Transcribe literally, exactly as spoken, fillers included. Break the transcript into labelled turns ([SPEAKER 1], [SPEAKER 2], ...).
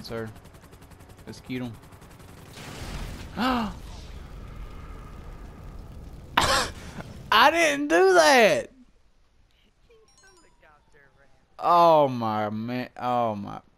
[SPEAKER 1] sir. Let's get him. I didn't do that. Oh my man. Oh my.